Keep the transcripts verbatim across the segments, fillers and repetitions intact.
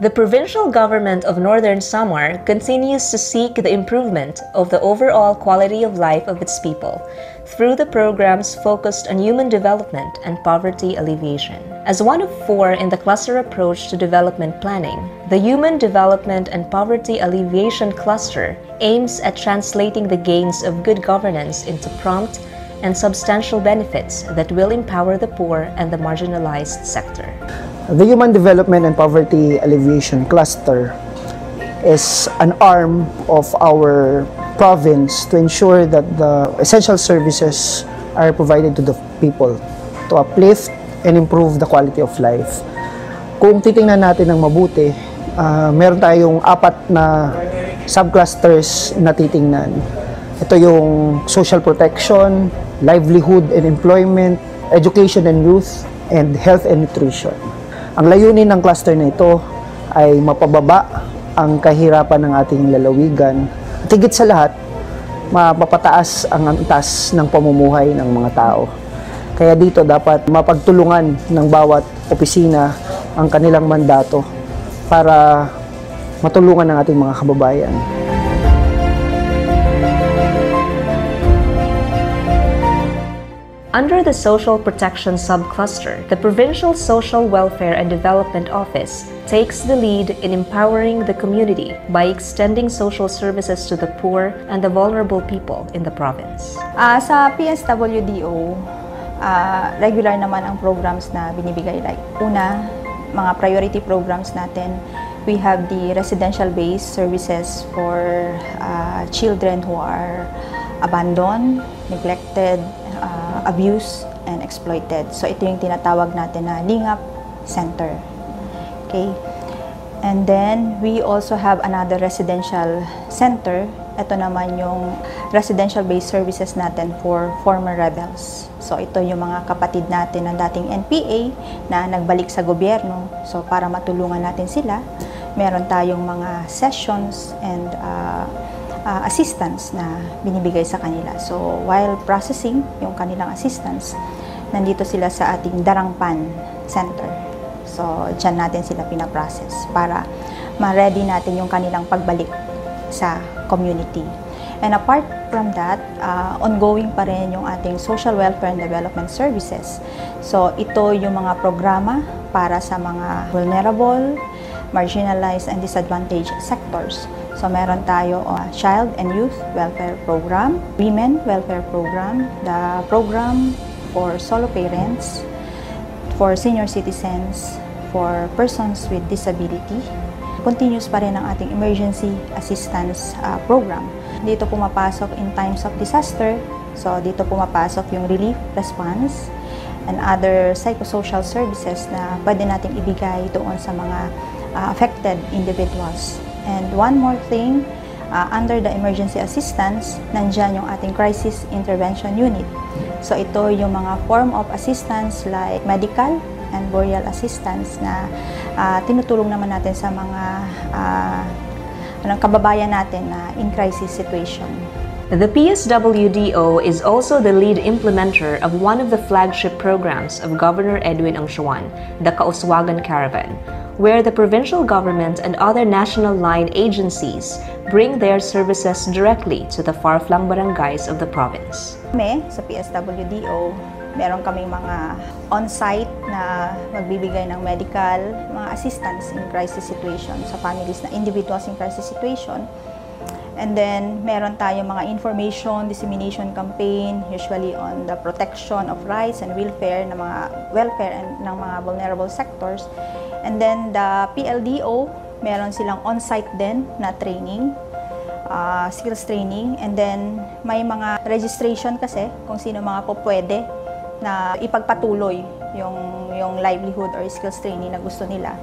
The provincial government of Northern Samar continues to seek the improvement of the overall quality of life of its people through the programs focused on human development and poverty alleviation. As one of four in the cluster approach to development planning, the Human Development and Poverty Alleviation Cluster aims at translating the gains of good governance into prompt and substantial benefits that will empower the poor and the marginalized sector. The Human Development and Poverty Alleviation Cluster is an arm of our province to ensure that the essential services are provided to the people to uplift and improve the quality of life. Kung titingnan natin ng mabuti, uh, meron tayong apat na subclusters na titingnan. Ito yung social protection, livelihood and employment, education and youth, and health and nutrition. Ang layunin ng cluster na ito ay mapababa ang kahirapan ng ating lalawigan. At higit sa lahat, mapapataas ang antas ng pamumuhay ng mga tao. Kaya dito dapat mapagtulungan ng bawat opisina ang kanilang mandato para matulungan ang ating mga kababayan. Under the Social Protection Subcluster, the Provincial Social Welfare and Development Office takes the lead in empowering the community by extending social services to the poor and the vulnerable people in the province. Uh, sa P S W D O, uh, regular naman ang programs na binibigay. Like, una, mga priority programs natin, we have the residential-based services for uh, children who are abandoned, neglected, Uh, abused and exploited. So ito yung tinatawag natin na Lingap Center. Okay? And then we also have another residential center. Ito naman yung residential-based services natin for former rebels. So ito yung mga kapatid natin ng dating N P A na nagbalik sa gobyerno. So para matulungan natin sila, meron tayong mga sessions and uh, Uh, assistance na binibigay sa kanila. So, while processing yung kanilang assistance, nandito sila sa ating Darangpan Center. So, dyan natin sila pinaprocess para ma-ready natin yung kanilang pagbalik sa community. And apart from that, uh, ongoing pa rin yung ating Social Welfare and Development Services. So, ito yung mga programa para sa mga vulnerable, marginalized, and disadvantaged sectors. So, meron tayo uh, Child and Youth Welfare Program, Women Welfare Program, the program for solo parents, for senior citizens, for persons with disability. Continuous pa rin ang ating emergency assistance uh, program. Dito pumapasok in times of disaster. So, dito pumapasok yung relief response and other psychosocial services na pwede nating ibigay doon sa mga uh, affected individuals. And one more thing, uh, under the emergency assistance, nandyan yung ating crisis intervention unit. So ito yung mga form of assistance like medical and burial assistance na uh, tinutulong naman natin sa mga uh, anong kababayan natin na in crisis situation. The P S W D O is also the lead implementer of one of the flagship programs of Governor Edwin Angsuan, the Kauswagan Caravan, where the provincial government and other national line agencies bring their services directly to the far-flung barangays of the province. Kami, sa P S W D O, meron kaming mga on-site na magbibigay ng medical, mga assistance in crisis situation sa families na individuals in crisis situation. And then, meron tayong mga information dissemination campaign, usually on the protection of rights and welfare ng mga welfare and ng mga vulnerable sectors. And then, the P L D O, meron silang on-site din na training, uh, skills training. And then, may mga registration kasi kung sino mga po pwede na ipagpatuloy yung, yung livelihood or skills training na gusto nila.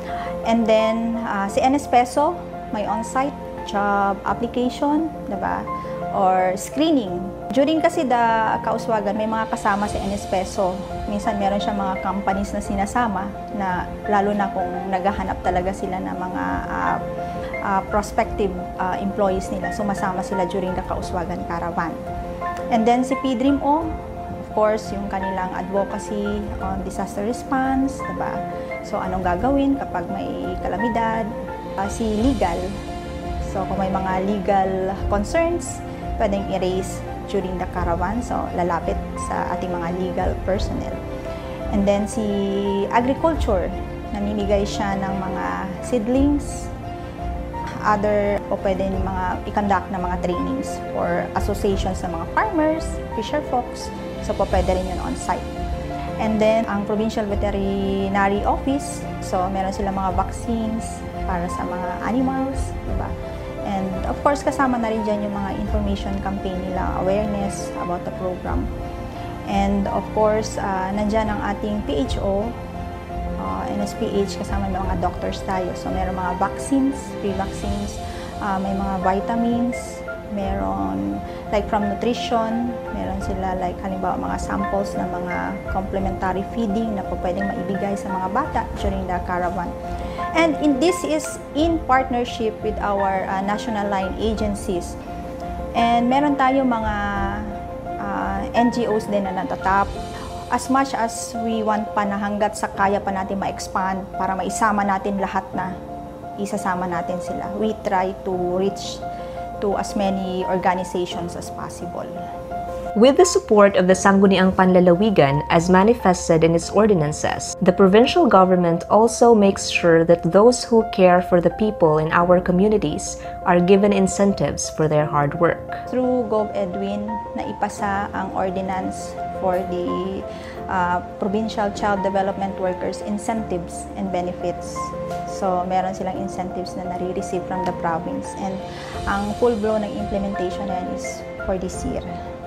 And then, uh, si N S Peso, may on-site job application, diba? Or screening. During kasi the Kauswagan, may mga kasama si N S Peso. Minsan meron siya mga companies na sinasama na lalo na kung naghahanap talaga sila ng mga uh, uh, prospective uh, employees nila. Sumasama sila during the Kauswagan Caravan. And then si P D R I M O, of course, yung kanilang advocacy on disaster response, diba? So, anong gagawin kapag may kalamidad? Uh, si legal. So, kung may mga legal concerns, pwedeng i-raise during the caravan. So, lalapit sa ating mga legal personnel. And then, si agriculture. Namimigay siya ng mga seedlings, other o pwede mga i-conduct na mga trainings for associations ng mga farmers, fisher folks. So, po pwede rin yun on-site. And then, ang Provincial Veterinary Office, so meron silang mga vaccines para sa mga animals, diba? And of course, kasama na rin dyan yung mga information campaign nila, awareness about the program. And of course, uh, nandyan ang ating P H O, uh, N S P H, kasama ng mga doctors tayo. So, meron mga vaccines, free vaccines, uh, may mga vitamins, meron like from nutrition, meron sila like halimbawa mga samples ng mga complementary feeding na po pwedeng maibigay sa mga bata during the caravan. And in, this is in partnership with our uh, national line agencies. And meron tayo mga uh, N G Os din na natatap. As much as we want pa na hanggat sa kaya pa natin ma-expand para maisama natin lahat na, isasama natin sila. We try to reach to as many organizations as possible. With the support of the Sangguniang Panlalawigan as manifested in its ordinances, the provincial government also makes sure that those who care for the people in our communities are given incentives for their hard work. Through Gov Edwin, naipasa ang ordinance for the uh, Provincial Child Development Workers Incentives and Benefits. So, meron silang incentives na nare-receive from the province. And ang full-blown ng implementation na yan is for this year.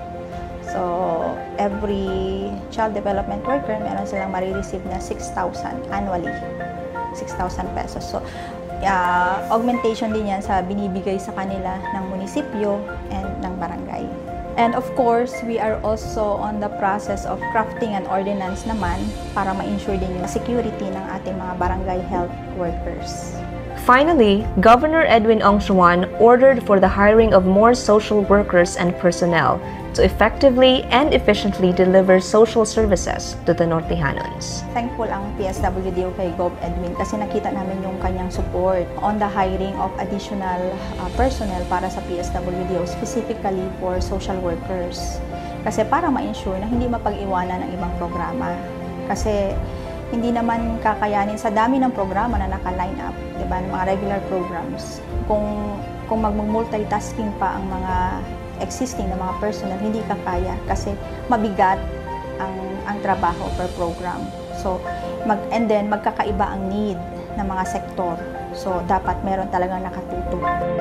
So, every child development worker, meron silang marireceive na six thousand annually. six thousand pesos. So, uh, augmentation din yan sa binibigay sa kanila ng munisipyo and ng barangay. And of course, we are also on the process of crafting an ordinance naman para ma-ensure din yung security ng ating mga barangay health workers. Finally, Governor Edwin Ong Xuan ordered for the hiring of more social workers and personnel to effectively and efficiently deliver social services to the Nortejanons. Thankful ang P S W D O kay Gov Edwin kasi nakita namin yung kanyang support on the hiring of additional uh, personnel para sa P S W D O, specifically for social workers. Kasi para ma-ensure na hindi mapag-iwanan ng ibang programa. Kasi hindi naman kakayanin sa dami ng programa na naka-line up, diba, ng mga regular programs. Kung, kung mag-multitasking pa ang mga existing na mga personnel, hindi kakaya kasi mabigat ang, ang trabaho per program. So, mag, and then magkakaiba ang need ng mga sektor. So, dapat meron talagang nakatutok.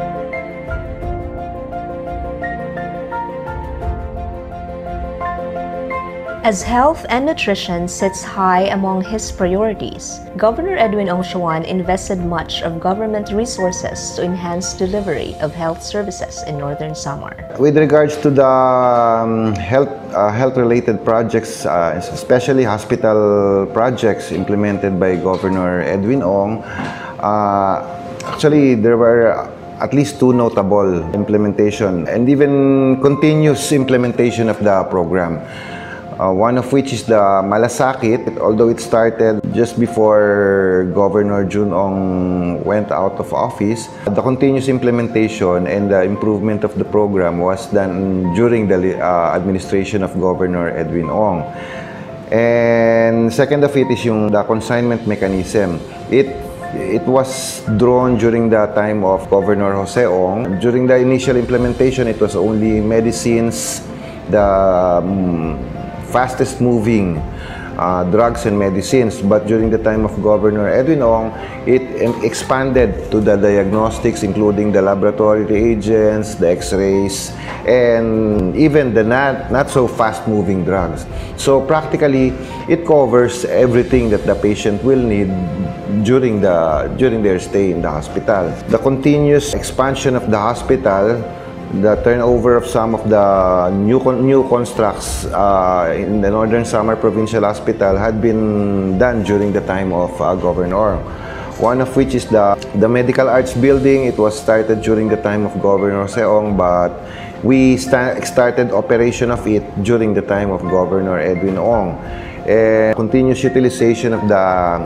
As health and nutrition sits high among his priorities, Governor Edwin Ong Xuan invested much of government resources to enhance delivery of health services in Northern Samar. With regards to the um, health uh, health-related projects, uh, especially hospital projects implemented by Governor Edwin Ong, uh, actually there were at least two notable implementation and even continuous implementation of the program. Uh, one of which is the Malasakit, although it started just before Governor Jun Ong went out of office. The continuous implementation and the improvement of the program was done during the uh, administration of Governor Edwin Ong. And second of it is yung the consignment mechanism. It It was drawn during the time of Governor Jose Ong. During the initial implementation, it was only medicines, the um, fastest moving uh, drugs and medicines, but during the time of Governor Edwin Ong, it expanded to the diagnostics, including the laboratory reagents, the x-rays, and even the not, not so fast moving drugs. So practically, it covers everything that the patient will need during, the, during their stay in the hospital. The continuous expansion of the hospital, the turnover of some of the new new constructs uh, in the Northern Samar Provincial Hospital had been done during the time of uh, Governor. One of which is the the Medical Arts Building. It was started during the time of Governor Seong, but we sta started operation of it during the time of Governor Edwin Ong. And continuous utilization of the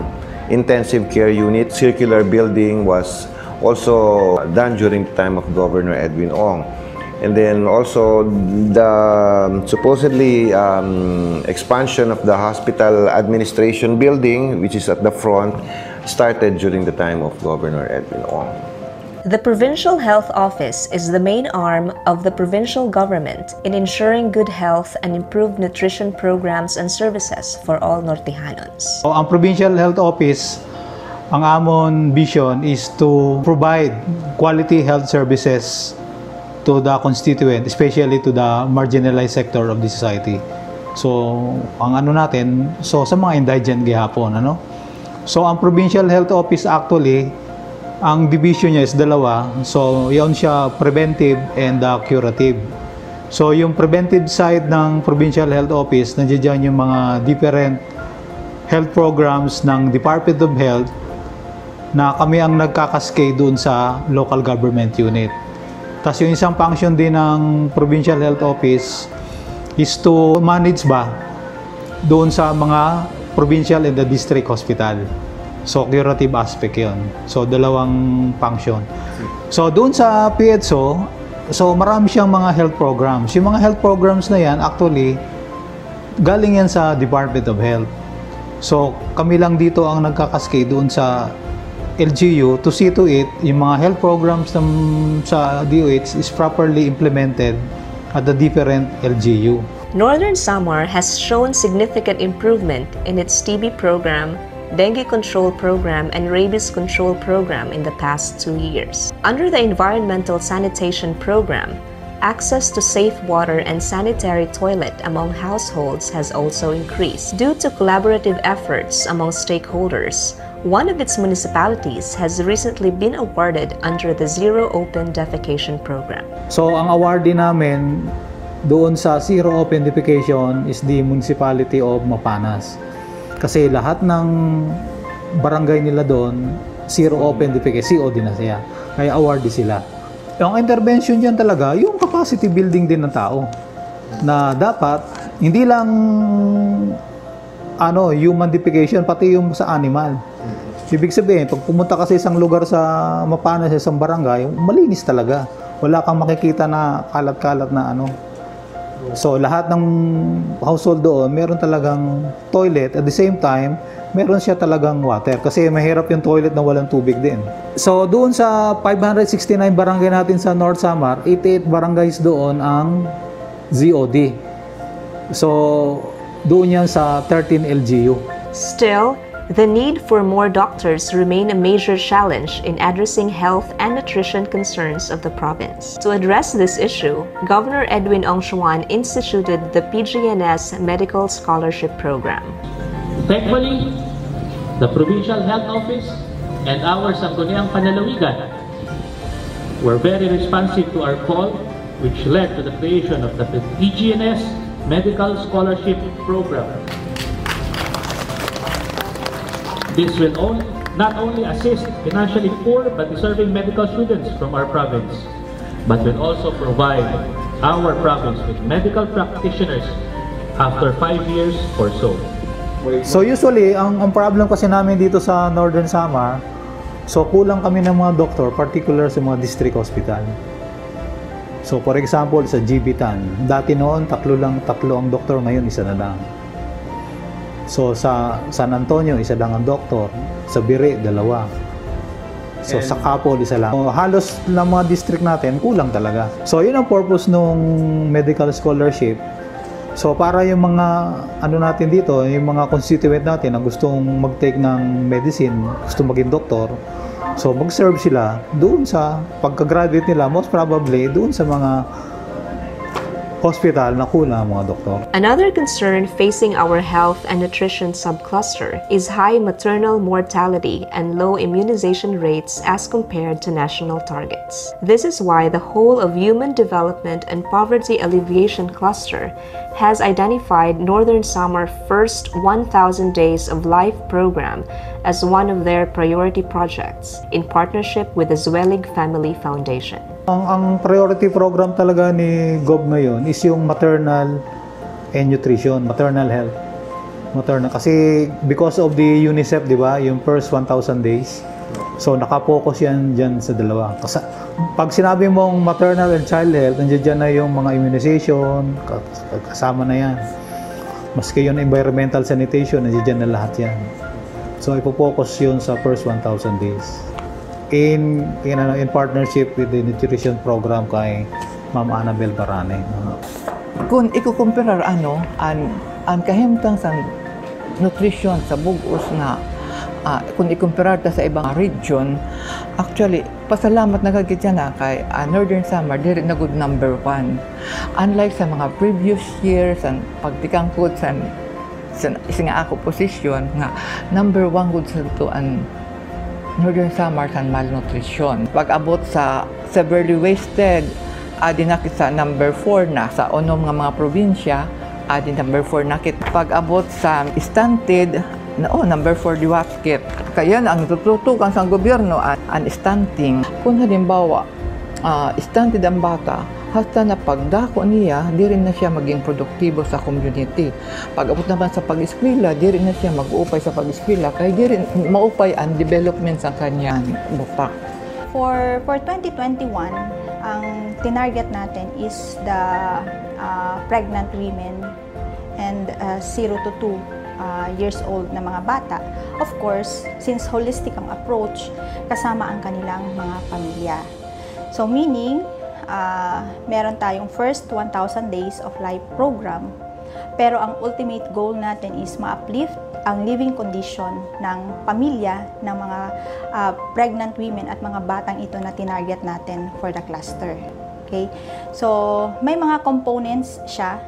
intensive care unit. Circular building was also done during the time of Governor Edwin Ong. And then also the supposedly um, expansion of the hospital administration building, which is at the front, started during the time of Governor Edwin Ong. The Provincial Health Office is the main arm of the provincial government in ensuring good health and improved nutrition programs and services for all Norteñanos. So, ang Provincial Health Office, ang amon vision is to provide quality health services to the constituent, especially to the marginalized sector of the society. So, ang ano natin, so sa mga indigent gihapon, ano? So, ang Provincial Health Office actually, ang division niya is dalawa. So, yun siya preventive and uh, curative. So, yung preventive side ng Provincial Health Office, nandiyan yung mga different health programs ng Department of Health na kami ang nagkakaskade doon sa local government unit. Tapos yung isang function din ng Provincial Health Office is to manage ba doon sa mga provincial and the district hospital. So, curative aspect yun. So, dalawang function. So, doon sa P H O, so marami siyang mga health programs. Yung mga health programs na yan, actually, galing yan sa Department of Health. So, kami lang dito ang nagkakaskade doon sa L G U to see to it, yung mga health programs ng, sa D O H is properly implemented at the different L G U. Northern Samar has shown significant improvement in its T B program, dengue control program, and rabies control program in the past two years. Under the environmental sanitation program, access to safe water and sanitary toilet among households has also increased. Due to collaborative efforts among stakeholders, one of its municipalities has recently been awarded under the Zero Open Defecation program. So, ang awardee namin doon sa Zero Open Defecation is the Municipality of Mapanas. Kasi lahat ng barangay nila doon, Zero Open Defecation, C O din na siya. Kaya awardee sila. Yung intervention dyan talaga, yung capacity building din ng tao. Na dapat, hindi lang ano, human defecation, pati yung sa animal. Ibig sabihin, pag pumunta ka sa isang lugar sa Mapanas, sa isang barangay, malinis talaga. Wala kang makikita na kalat-kalat na ano. So, lahat ng household doon, meron talagang toilet. At the same time, meron siya talagang water. Kasi mahirap yung toilet na walang tubig din. So, doon sa five hundred sixty-nine barangay natin sa North Samar, eighty-eight barangays doon ang Z O D. So, doon yan sa thirteen L G U. Still, the need for more doctors remain a major challenge in addressing health and nutrition concerns of the province. To address this issue, Governor Edwin Ong Xuan instituted the P G N S Medical Scholarship Program. Thankfully, the Provincial Health Office and our Sangguniang Panlalawigan were very responsive to our call, which led to the creation of the P G N S Medical Scholarship Program. This will only, not only assist financially poor but deserving medical students from our province, but will also provide our province with medical practitioners after five years or so. So usually, ang, ang problem kasi namin dito sa Northern Samar, so kulang kami ng mga doktor, particular sa mga district hospital. So for example, sa G B T A N, dati noon tatlo lang, tatlo ang doktor, ngayon isa na lang. So sa San Antonio, isa lang ang doktor. Sa Bire, dalawa. So sa Capol, isa lang. So, halos ng mga district natin, kulang talaga. So yun ang purpose nung medical scholarship. So para yung mga ano natin dito, yung mga constituent natin na gustong mag-take ng medicine, gusto maging doktor, so mag-serve sila doon sa pagka-graduate nila, most probably doon sa mga hospital na kulang mga doktor. Another concern facing our health and nutrition subcluster is high maternal mortality and low immunization rates as compared to national targets. This is why the whole of Human Development and Poverty Alleviation Cluster has identified Northern Samar First one thousand Days of Life program as one of their priority projects in partnership with the Zwelig Family Foundation. Ang, ang priority program talaga ni G O B ngayon is yung maternal and nutrition, maternal health. maternal. Kasi because of the UNICEF, di ba, yung first one thousand days, so nakapokus yan dyan sa dalawa. Kasi pag sinabi mong maternal and child health, nandiyan dyan na yung mga immunization, kasama na yan. Maski yung environmental sanitation, nandiyan dyan na lahat yan. So ipopokus yun sa first one thousand days. In, in, ano, in partnership with the nutrition program kay Ma'am Annabel Barane. Kung ikukumpirar ano, ang, ang kahimtang sa nutrition sa bugos nga, uh, kung ikumpara ta sa ibang region, actually, pasalamat na kagit yan na kay uh, Northern Samar, diri na good number one. Unlike sa mga previous years, ang pagtikang good sa, sa nga ako posisyon, nga number one good sa ito ang Northern Samar sa malnutrition. Pag-abot sa severely wasted, adi na sa number four na sa unom nga mga probinsya, adi number four na kit. Pag-abot sa stunted, na oh, number four diwaskit. Kaya ang tututukan sa gobyerno ang stunting. Kung halimbawa, uh, stunted ang bata, hasta na pagdako niya, di rin na siya maging produktibo sa community. Pag-abot naman sa pag-eskwela, di rin na siya mag-uupay sa pag-eskwela, kaya di rin maupay ang development sa kanyang butak. For, for twenty twenty-one, ang tinarget natin is the uh, pregnant women and uh, zero to two uh, years old na mga bata. Of course, since holistic ang approach, kasama ang kanilang mga pamilya. So meaning, uh, meron tayong first one thousand days of life program, pero ang ultimate goal natin is ma-uplift ang living condition ng pamilya ng mga uh, pregnant women at mga batang ito na tinarget natin for the cluster. Okay? So, may mga components siya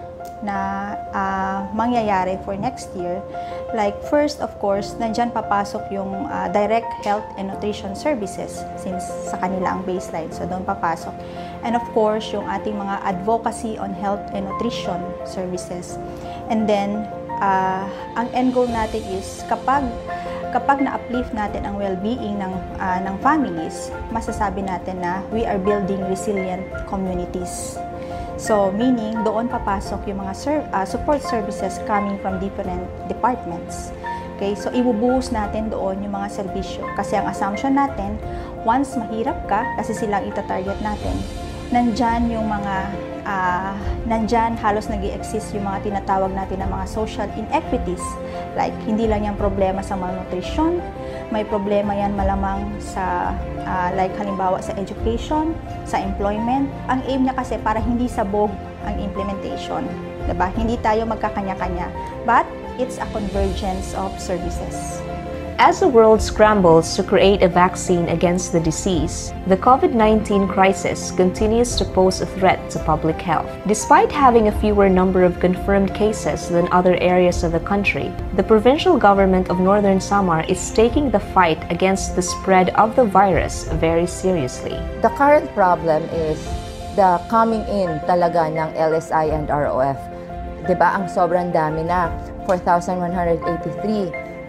na uh, mangyayari for next year. Like first, of course, nandyan papasok yung uh, direct health and nutrition services since sa kanila ang baseline. So, doon papasok. And of course, yung ating mga advocacy on health and nutrition services. And then, uh, ang end goal natin is kapag kapag na-uplift natin ang well-being ng, uh, ng families, masasabi natin na we are building resilient communities. So, meaning, doon papasok yung mga ser- uh, support services coming from different departments. Okay? So, ibubuhos natin doon yung mga serbisyo. Kasi ang assumption natin, once mahirap ka, kasi silang itatarget natin, nandyan yung mga, uh, nandyan halos nag-i-exist yung mga tinatawag natin na mga social inequities. Like, hindi lang yung problema sa malnutrition, may problema yan malamang sa, uh, like halimbawa sa education, sa employment. Ang aim niya kasi para hindi sabog ang implementation. Diba? Hindi tayo magkakanya-kanya. But, it's a convergence of services. As the world scrambles to create a vaccine against the disease, the COVID nineteen crisis continues to pose a threat to public health. Despite having a fewer number of confirmed cases than other areas of the country, the provincial government of Northern Samar is taking the fight against the spread of the virus very seriously. The current problem is the coming in talaga ng L S I and R O F. Diba, ang sobrang dami na, four thousand one hundred eighty-three.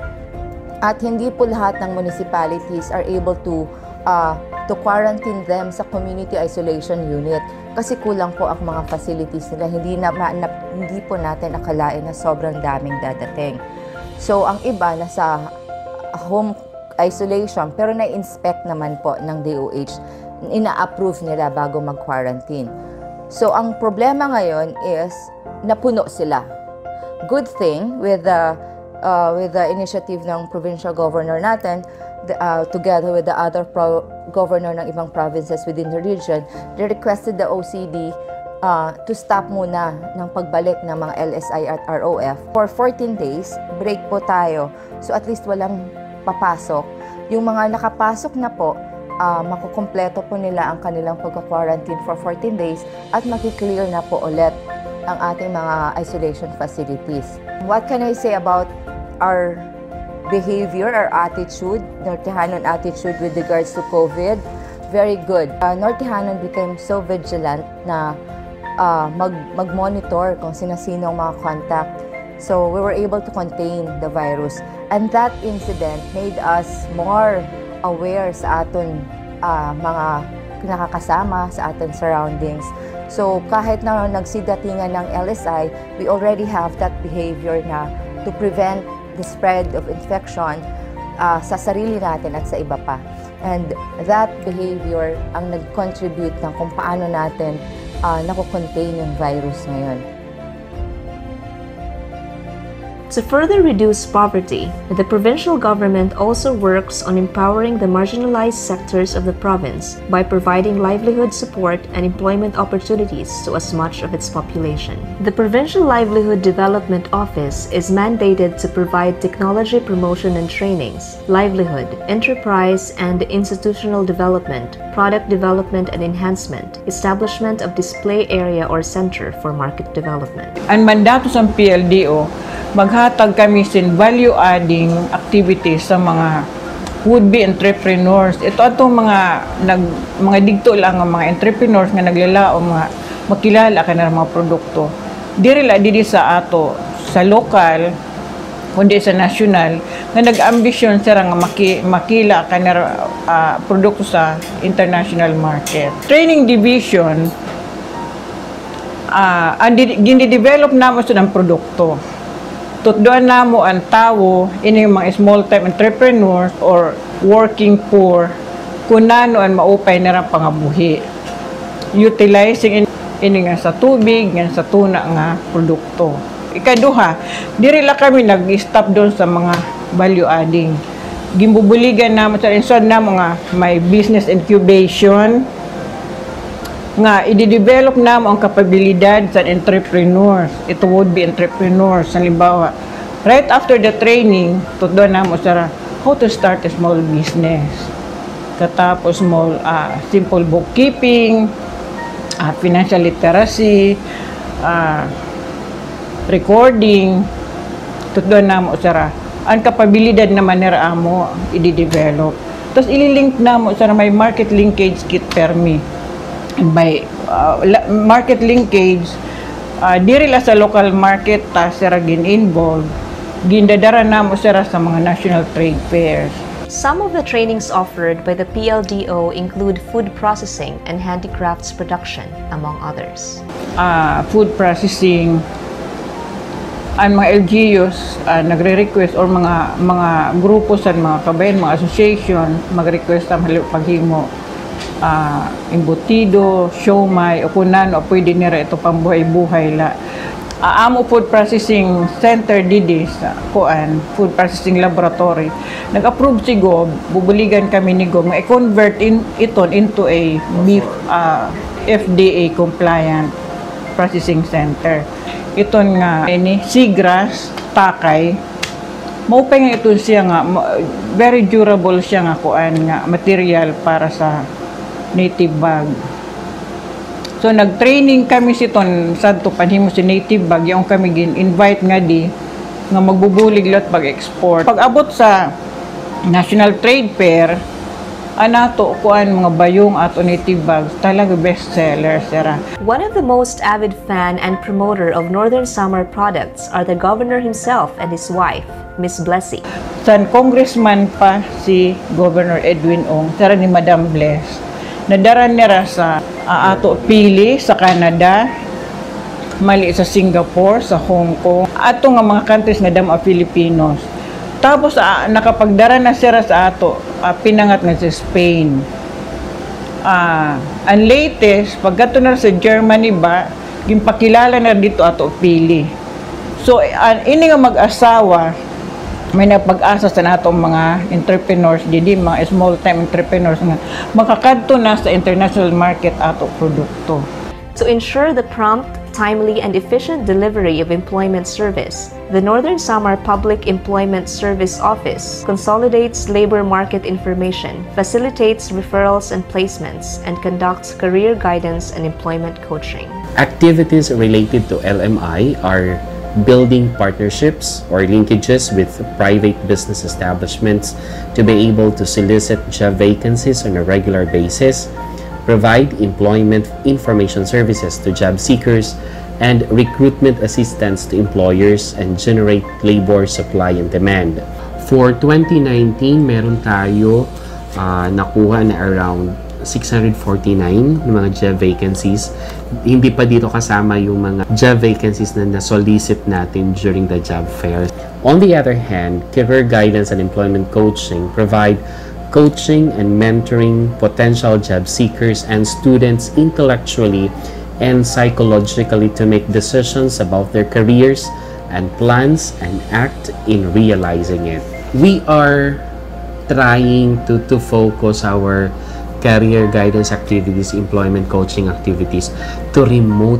At hindi po lahat ng municipalities are able to uh, to quarantine them sa community isolation unit kasi kulang po ang mga facilities nila. Hindi na, na hindi po natin akalain na sobrang daming dadating. So ang iba nasa home isolation pero na-inspect naman po ng D O H, ina-approve nila bago mag-quarantine. So ang problema ngayon is napuno sila. Good thing with the Uh, with the initiative ng provincial governor natin, the, uh, together with the other pro governor ng ibang provinces within the region, they requested the O C D uh, to stop muna ng pagbalik ng mga L S I at R O F. For fourteen days, break po tayo. So at least walang papasok. Yung mga nakapasok na po, uh, makukumpleto po nila ang kanilang pagka-quarantine for fourteen days at makiklear na po ulit ang ating mga isolation facilities. What can I say about our behavior, our attitude, Nortehanon attitude with regards to COVID? Very good. Uh, Nortehanon became so vigilant na uh, mag, mag-monitor kung sino-sino ang mga contact. So we were able to contain the virus. And that incident made us more aware sa aton uh, mga nakakasama, sa aton surroundings. So kahit na nagsidatingan ng L S I, we already have that behavior na to prevent the spread of infection uh, sa sarili natin at sa iba pa. And that behavior ang nag-contribute ng kung paano natin uh, nakukontain yung virus ngayon. To further reduce poverty, the provincial government also works on empowering the marginalized sectors of the province by providing livelihood support and employment opportunities to as much of its population. The Provincial Livelihood Development Office is mandated to provide technology promotion and trainings, livelihood, enterprise and institutional development, product development and enhancement, establishment of display area or center for market development. Ang mandato sa P L D O, maghatag kami sin value-adding activities sa mga would-be entrepreneurs. Ito atong mga nag mga digto lang ang mga entrepreneurs nga naglalao mga makilala ka na mga produkto. Diri la diri sa ato sa local kundi sa national nga nag-ambisyon sila nga maki, makila ka na uh, produkto sa international market. Training division uh, ang gini-develop namo sa ng produkto. Tutdoan na mo ang tao, ini mga small-time entrepreneurs or working poor, kung nano ang maupay na rin pangabuhi. Utilizing in, ini nga sa tubig, nga sa tuna nga produkto. Ikaduha, diri la kami nag-stop doon sa mga value-adding. Gimbubuligan na mo sa insod na mga may business incubation, nga i-develop na mo ang kapabilidad sa entrepreneurs. Ito would be entrepreneurs. Halimbawa, right after the training, tutdo na mo sa how to start a small business. Katapos small, uh, simple bookkeeping, uh, financial literacy, uh, recording, tutdo na mo sa ang kapabilidad na manera mo i-develop. Tapos ililink na mo sa may market linkage kit permi. By uh, market linkage, uh, diri la sa local market ta sira gin involved, gindadara na mo sira sa mga national trade fairs. Some of the trainings offered by the P L D O include food processing and handicrafts production, among others. Uh, food processing, ang mga L G Us uh, nagre-request or mga mga grupo sa mga kabayan, mga association, mag-request ang paghimo Uh, embutido, siomai, o kunan o pwede nira ito pambuhay-buhay la. Uh, amo food processing center didi sa kuan, food processing laboratory. Nag-approve si Gob, bubuligan kami ni Gob, i-convert in, ito into a beef, uh, F D A compliant processing center. Ito nga, ini, seagrass, takay, maupay nga ito siya nga, very durable siya nga kuan nga, material para sa native bag. So nag-training kami siton sadto panhimo si native bag, yung kami gin-invite nga di nga magbubulig lot pag-export. Pag-abot sa National Trade Fair, anato kuan mga bayong ato native bags talaga bestseller sira. One of the most avid fan and promoter of Northern Samar products are the governor himself and his wife, Miss Blessy. San congressman pa si Governor Edwin Ong, sira ni Madam Bless. Nadaran nira sa uh, ato pili sa Canada, mali sa Singapore, sa Hong Kong, ato nga mga countries nga damo Filipinos. Tapos uh, nakapagdara na sira sa ato, uh, pinangat nga sa Spain. Uh, ang latest, pagkato na sa Germany ba, gimpakilala na dito ato pili. So, uh, ini nga mag-asawa, may napag-asa sa natong mga entrepreneurs, didi mga small-time entrepreneurs nga makakadto na sa international market ato produkto. To ensure the prompt, timely, and efficient delivery of employment service, the Northern Samar Public Employment Service Office consolidates labor market information, facilitates referrals and placements, and conducts career guidance and employment coaching. Activities related to L M I are building partnerships or linkages with private business establishments to be able to solicit job vacancies on a regular basis, provide employment information services to job seekers, and recruitment assistance to employers, and generate labor supply and demand. For twenty nineteen, meron tayo uh, nakuha na around six hundred forty-nine ng mga job vacancies. Hindi pa dito kasama yung mga job vacancies na na-solicit natin during the job fair. On the other hand, career guidance and employment coaching provide coaching and mentoring potential job seekers and students intellectually and psychologically to make decisions about their careers and plans and act in realizing it. We are trying to, to focus our career guidance activities, employment coaching activities to remote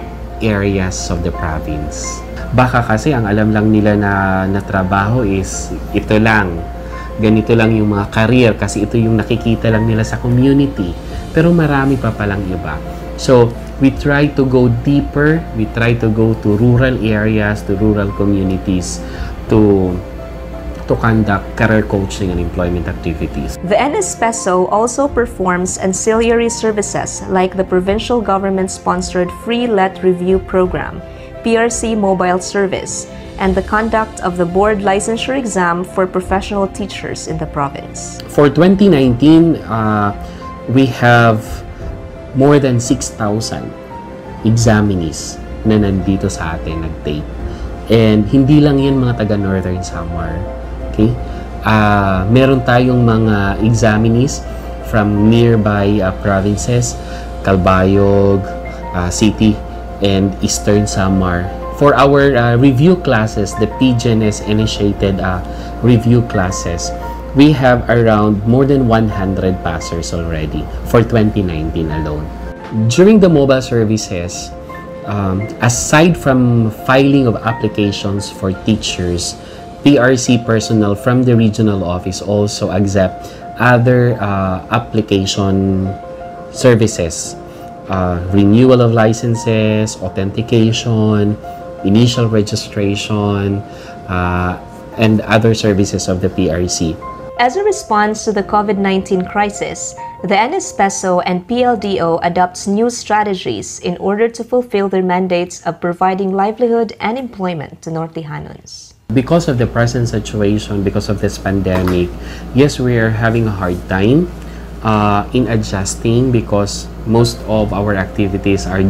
areas of the province. Baka kasi ang alam lang nila na, na trabaho is ito lang, ganito lang yung mga career kasi ito yung nakikita lang nila sa community. Pero marami pa palang iba. So, we try to go deeper, we try to go to rural areas, to rural communities to to conduct career coaching and employment activities. The N S P E S O also performs ancillary services like the provincial government-sponsored Free Let Review Program, P R C Mobile Service, and the conduct of the board licensure exam for professional teachers in the province. For twenty nineteen, uh, we have more than six thousand examinees na nandito sa atin nag-take. And hindi lang yan mga taga Northern Samar. Okay? Uh, meron tayong mga examinees from nearby uh, provinces, Calbayog, uh, City, and Eastern Samar. For our uh, review classes, the P G N S initiated uh, review classes, we have around more than one hundred passers already for twenty nineteen alone. During the mobile services, um, aside from filing of applications for teachers, P R C personnel from the regional office also accept other uh, application services, uh, renewal of licenses, authentication, initial registration, uh, and other services of the P R C. As a response to the COVID nineteen crisis, the N S P E S O and P L D O adopts new strategies in order to fulfill their mandates of providing livelihood and employment to Nortihanons. Because of the present situation, because of this pandemic, yes, we are having a hard time uh, in adjusting because most of our activities are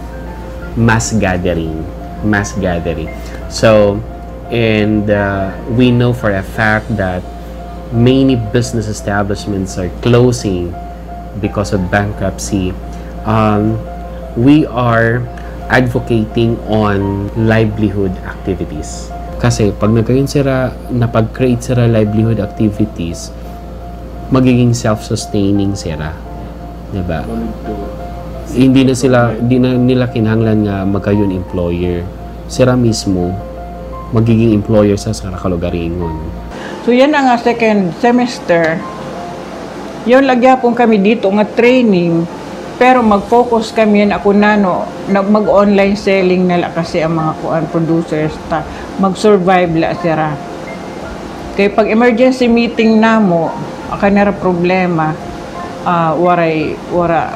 mass gathering, mass gathering. So, and uh, we know for a fact that many business establishments are closing because of bankruptcy. Um, we are advocating on livelihood activities. Kasi pag nagkaroon sila, napag-create sila livelihood activities, magiging self-sustaining sila. Diba? Hindi na sila, hindi na nila kinahanglan nga magkaroon employer. Sila mismo, magiging employer sa sa kalugaringon. So yan ang second semester. Yun lagya po kami dito nga training, pero mag-focus kami yan ako nano, mag-online selling nila kasi ang mga kuan producers ta mag-survive la sira. Kaya pag emergency meeting namo, aka nara problema, uh, waray wara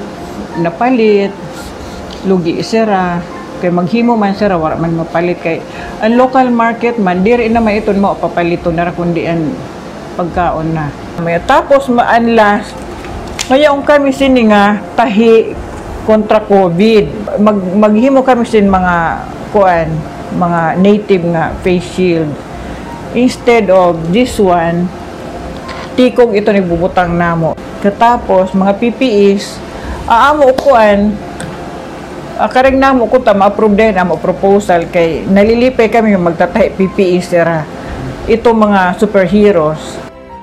napalit, lugi sira. Kaya maghimo man sira wala man mapalit kay ang local market man diri na maiton mo papalito na ra kundi ang pagkaon na. May tapos maanlas ngayon kami sini nga tahi kontra COVID. Mag maghimo kami sin mga kuan, mga native nga face shield. Instead of this one, tikog ito ni bubutang namo. Katapos mga P P Es, aamo kuan akareng namo ko ta ma-approve din amo proposal kay nalilipay kami yung magtatahi P P Es sira. Ito mga superheroes.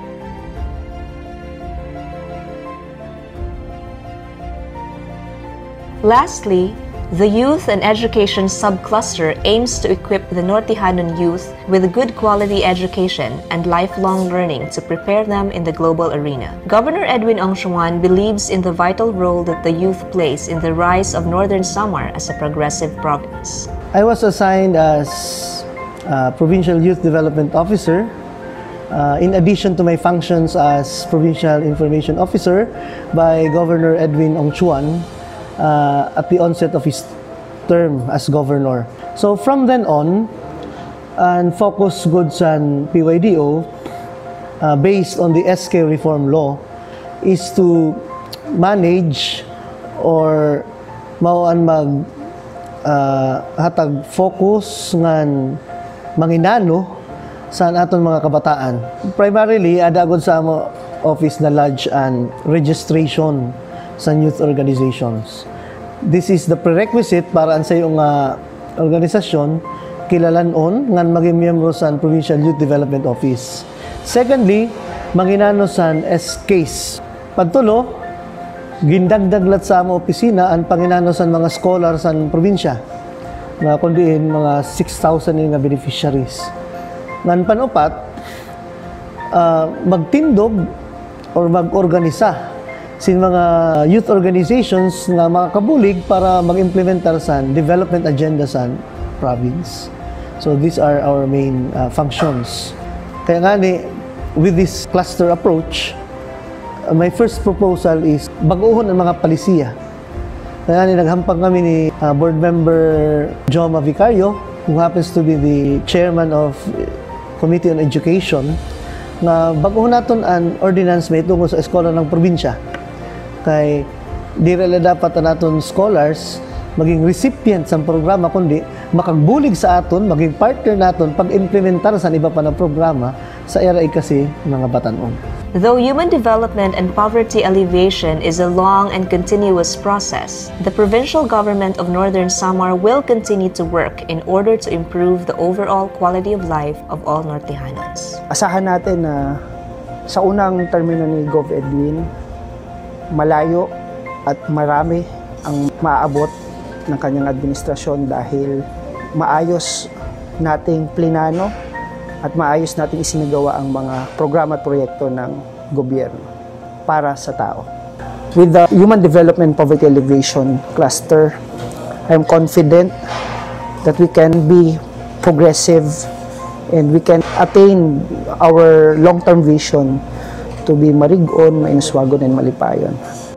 Lastly, the Youth and Education Subcluster aims to equip the Nortihanon youth with good quality education and lifelong learning to prepare them in the global arena. Governor Edwin Ongsuan believes in the vital role that the youth plays in the rise of Northern Samar as a progressive province. I was assigned as uh, Provincial Youth Development Officer uh, in addition to my functions as Provincial Information Officer by Governor Edwin Ongsuan Uh, at the onset of his term as governor. So from then on, and focus goods on P Y D O uh, based on the S K reform law is to manage or mao-an mag uh, hatag focus ngan manginano sa aton mga kabataan. Primarily, ada agad sa amo office na lodge and registration sa youth organizations. This is the prerequisite para sa iyong uh, organisasyon kilalanon ngan maging miyembro sa Provincial Youth Development Office. Secondly, manginano sa S case. Pagtulo, gindagdaglat sa amo opisina ang panginano sa mga scholar sa probinsya. Mga kundiin mga six thousand nga beneficiaries. Ngan panupat, uh, magtindog or mag-organisa sin mga youth organizations nga makakabulig para mag-implementar sa development agenda sa province. So these are our main uh, functions. Kaya nga ni, with this cluster approach, uh, my first proposal is baguhon ang mga palisiya. Kaya nga ni, naghampang kami ni uh, board member Joma Vicario, who happens to be the chairman of Committee on Education, na baguhon naton ang ordinance may tungkol sa eskola ng probinsya. Kay di rela dapat naton scholars maging recipient sa programa kundi makagbulig sa aton, maging partner naton pag-implementar sa iba pa na programa sa era kasi mga batanon. Though human development and poverty alleviation is a long and continuous process, the provincial government of Northern Samar will continue to work in order to improve the overall quality of life of all Norteños. Asahan natin na sa unang termino ni Gov Edwin, malayo at marami ang maaabot ng kanyang administrasyon dahil maayos nating plinano at maayos nating isinagawa ang mga programa at proyekto ng gobyerno para sa tao. With the Human Development Poverty Alleviation Cluster, I'm confident that we can be progressive and we can attain our long-term vision to be Marigon, Mainuswagon, and Malipayon.